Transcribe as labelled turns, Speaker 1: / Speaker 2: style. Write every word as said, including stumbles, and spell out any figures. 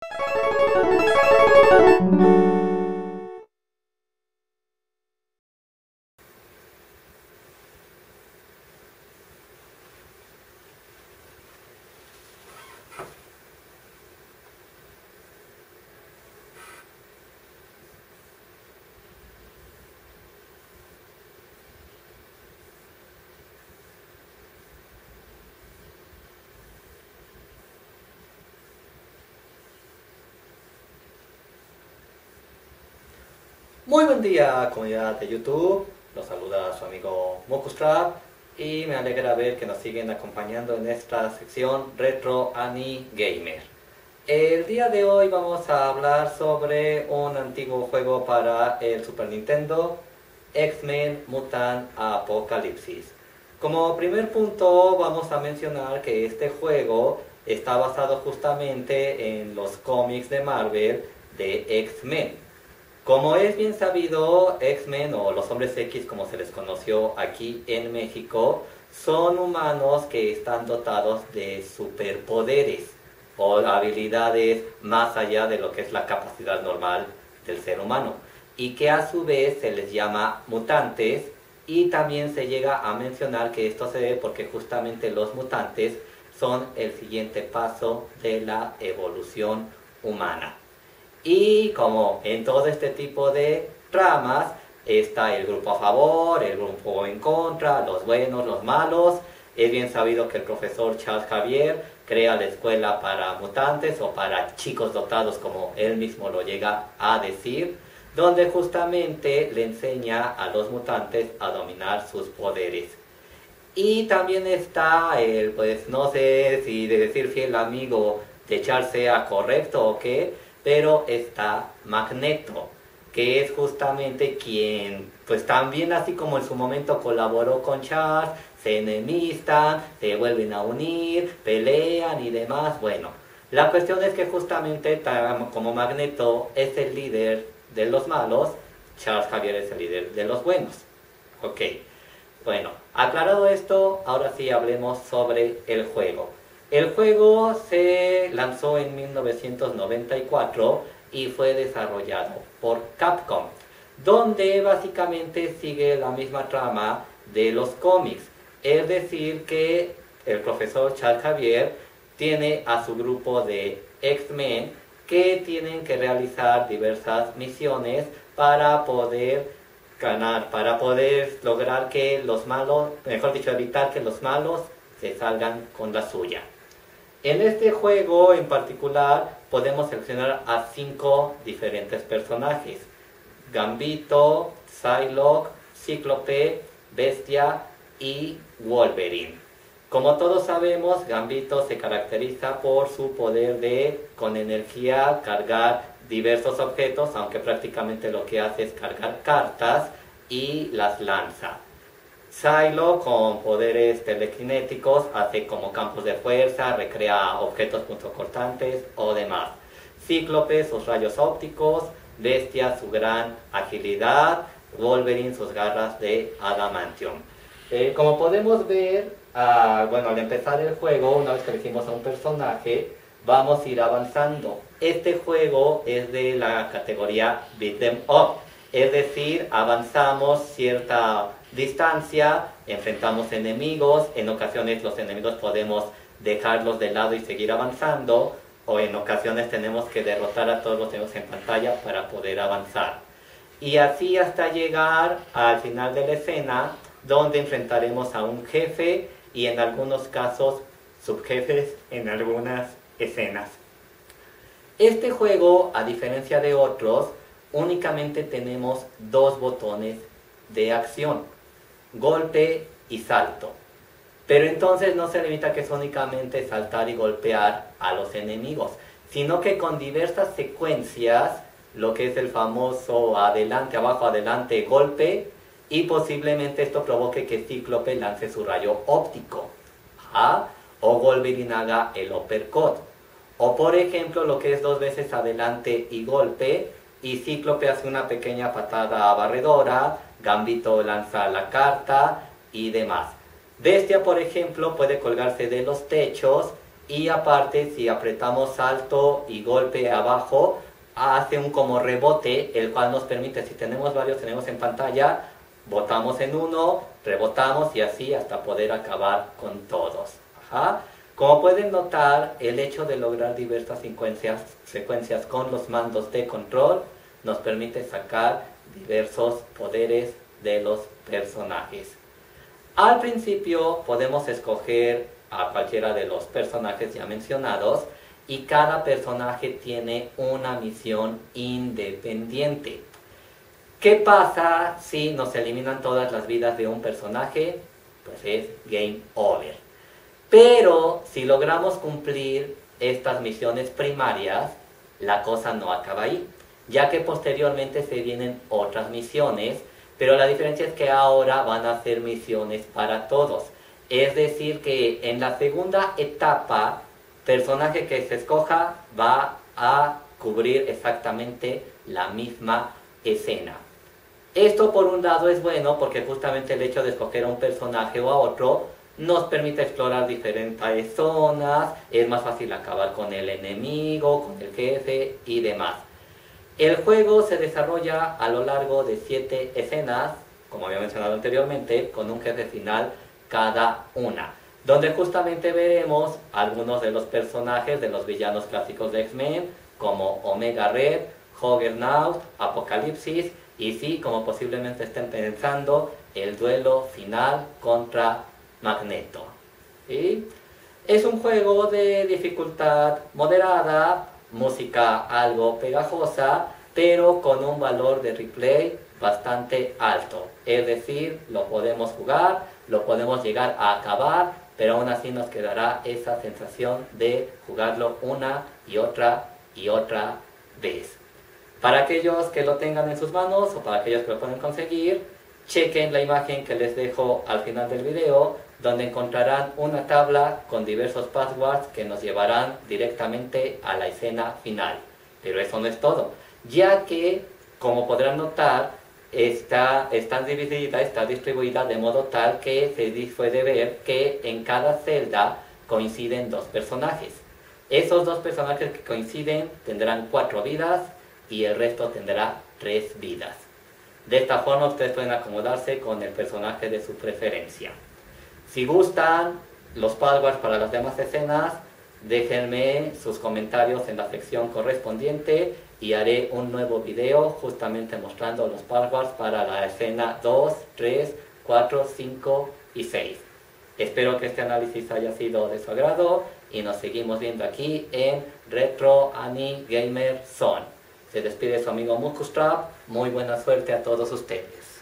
Speaker 1: Muy buen día, comunidad de YouTube. Los saluda su amigo Mokustrap y me alegra ver que nos siguen acompañando en esta sección Retro Ani Gamer. El día de hoy vamos a hablar sobre un antiguo juego para el Super Nintendo, X-Men Mutant Apocalypse. Como primer punto vamos a mencionar que este juego está basado justamente en los cómics de Marvel de X-Men. Como es bien sabido, X-Men o los Hombres X, como se les conoció aquí en México, son humanos que están dotados de superpoderes o habilidades más allá de lo que es la capacidad normal del ser humano, y que a su vez se les llama mutantes, y también se llega a mencionar que esto se debe porque justamente los mutantes son el siguiente paso de la evolución humana. Y como en todo este tipo de ramas, está el grupo a favor, el grupo en contra, los buenos, los malos. Es bien sabido que el profesor Charles Xavier crea la escuela para mutantes o para chicos dotados, como él mismo lo llega a decir, donde justamente le enseña a los mutantes a dominar sus poderes. Y también está el, pues no sé si de decir fiel amigo de Charles sea correcto o qué, pero está Magneto, que es justamente quien, pues también así como en su momento colaboró con Charles, se enemistan, se vuelven a unir, pelean y demás. Bueno, la cuestión es que justamente como Magneto es el líder de los malos, Charles Xavier es el líder de los buenos. Ok, bueno, aclarado esto, ahora sí hablemos sobre el juego. El juego se lanzó en mil novecientos noventa y cuatro y fue desarrollado por Capcom, donde básicamente sigue la misma trama de los cómics. Es decir, que el profesor Charles Xavier tiene a su grupo de X-Men que tienen que realizar diversas misiones para poder ganar, para poder lograr que los malos, mejor dicho, evitar que los malos se salgan con la suya. En este juego en particular podemos seleccionar a cinco diferentes personajes: Gambito, Psylocke, Cíclope, Bestia y Wolverine. Como todos sabemos, Gambito se caracteriza por su poder de, con energía, cargar diversos objetos, aunque prácticamente lo que hace es cargar cartas y las lanza. Psylocke, con poderes telequinéticos, hace como campos de fuerza, recrea objetos punzocortantes o demás. Cíclope, sus rayos ópticos. Bestia, su gran agilidad. Wolverine, sus garras de adamantium. Eh, como podemos ver, uh, bueno, al empezar el juego, una vez que elegimos a un personaje, vamos a ir avanzando. Este juego es de la categoría Beat 'em Up, es decir, avanzamos cierta distancia, enfrentamos enemigos, en ocasiones los enemigos podemos dejarlos de lado y seguir avanzando, o en ocasiones tenemos que derrotar a todos los enemigos en pantalla para poder avanzar. Y así hasta llegar al final de la escena, donde enfrentaremos a un jefe y en algunos casos subjefes en algunas escenas. Este juego, a diferencia de otros, únicamente tenemos dos botones de acción: golpe y salto. Pero entonces no se limita a que es únicamente saltar y golpear a los enemigos, sino que con diversas secuencias, lo que es el famoso adelante, abajo, adelante, golpe, y posiblemente esto provoque que Cíclope lance su rayo óptico, ¿ah? O Wolverine haga el uppercut. O por ejemplo, lo que es dos veces adelante y golpe, y Cíclope hace una pequeña patada barredora, Gambito lanza la carta y demás. Bestia, por ejemplo, puede colgarse de los techos y aparte si apretamos salto y golpe abajo, hace un como rebote, el cual nos permite, si tenemos varios tenemos en pantalla, botamos en uno, rebotamos y así hasta poder acabar con todos. Ajá. Como pueden notar, el hecho de lograr diversas secuencias, secuencias con los mandos de control nos permite sacar diversos poderes de los personajes. Al principio podemos escoger a cualquiera de los personajes ya mencionados y cada personaje tiene una misión independiente. ¿Qué pasa si nos eliminan todas las vidas de un personaje? Pues es game over. Pero si logramos cumplir estas misiones primarias, la cosa no acaba ahí, ya que posteriormente se vienen otras misiones, pero la diferencia es que ahora van a ser misiones para todos. Es decir que en la segunda etapa, personaje que se escoja va a cubrir exactamente la misma escena. Esto por un lado es bueno porque justamente el hecho de escoger a un personaje o a otro nos permite explorar diferentes zonas, es más fácil acabar con el enemigo, con el jefe y demás. El juego se desarrolla a lo largo de siete escenas, como había mencionado anteriormente, con un jefe final cada una, donde justamente veremos algunos de los personajes de los villanos clásicos de X-Men, como Omega Red, Juggernaut, Apocalipsis, y sí, como posiblemente estén pensando, el duelo final contra Magneto. ¿Sí? Es un juego de dificultad moderada, música algo pegajosa, pero con un valor de replay bastante alto. Es decir, lo podemos jugar, lo podemos llegar a acabar, pero aún así nos quedará esa sensación de jugarlo una y otra y otra vez. Para aquellos que lo tengan en sus manos o para aquellos que lo pueden conseguir, chequen la imagen que les dejo al final del video, donde encontrarán una tabla con diversos passwords que nos llevarán directamente a la escena final. Pero eso no es todo, ya que, como podrán notar, está, está dividida, está distribuida de modo tal que se puede ver que en cada celda coinciden dos personajes. Esos dos personajes que coinciden tendrán cuatro vidas y el resto tendrá tres vidas. De esta forma ustedes pueden acomodarse con el personaje de su preferencia. Si gustan los passwords para las demás escenas, déjenme sus comentarios en la sección correspondiente y haré un nuevo video justamente mostrando los passwords para la escena dos, tres, cuatro, cinco y seis. Espero que este análisis haya sido de su agrado y nos seguimos viendo aquí en Retro Annie Gamer Zone. Se despide su amigo Mukustrap. Muy buena suerte a todos ustedes.